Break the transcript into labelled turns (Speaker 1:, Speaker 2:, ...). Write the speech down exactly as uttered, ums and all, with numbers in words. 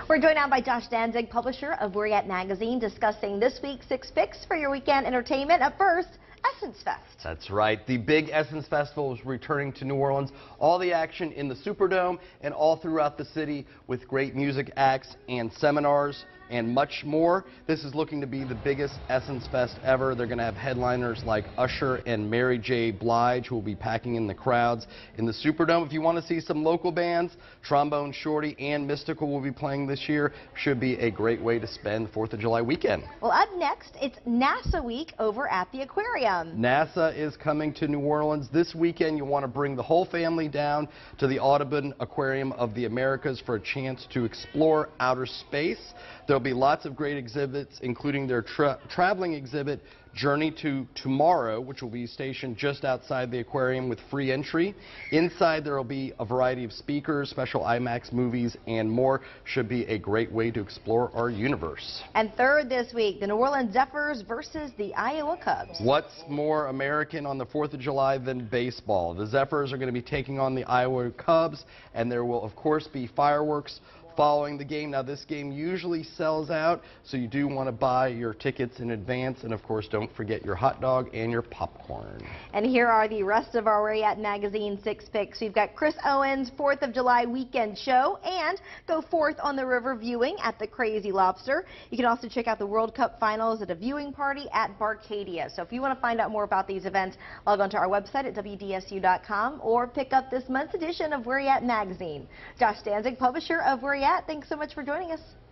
Speaker 1: We're joined now by Josh Danzig, publisher of Where Ya At Magazine, discussing this week's six picks for your weekend entertainment. Up first, Essence Fest.
Speaker 2: That's right. The big Essence Festival is returning to New Orleans. All the action in the Superdome and all throughout the city with great music acts and seminars and much more. This is looking to be the biggest Essence Fest ever. They're going to have headliners like Usher and Mary J. Blige, who will be packing in the crowds in the Superdome. If you want to see some local bands, Trombone Shorty and Mystical will be playing this year. Should be a great way to spend fourth of July weekend.
Speaker 1: Well, up next, it's NASA Week over at the aquarium.
Speaker 2: NASA is coming to New Orleans this weekend. You want to bring the whole family down to the Audubon Aquarium of the Americas for a chance to explore outer space. There'll be lots of great exhibits, including their tra traveling exhibit, Journey to Tomorrow, which will be stationed just outside the aquarium with free entry. Inside, there will be a variety of speakers, special IMAX movies, and more. Should be a great way to explore our universe.
Speaker 1: And third this week, the New Orleans Zephyrs versus the Iowa Cubs.
Speaker 2: What's more American on the fourth of July than baseball? The Zephyrs are going to be taking on the Iowa Cubs, and there will, of course, be fireworks following the game. Now, this game usually sells out, so you do want to buy your tickets in advance. And, of course, don't forget your hot dog and your popcorn.
Speaker 1: And here are the rest of our Where Ya At Magazine six picks. We've got Chris Owens' fourth of July weekend show, and go forth on the river viewing at the Crazy Lobster. You can also check out the World Cup finals at a viewing party at Barcadia. So if you want to find out more about these events, log on to our website at W D S U dot com or pick up this month's edition of Where Ya At Magazine. Josh Danzig, publisher of Where Ya At, thanks so much for joining us.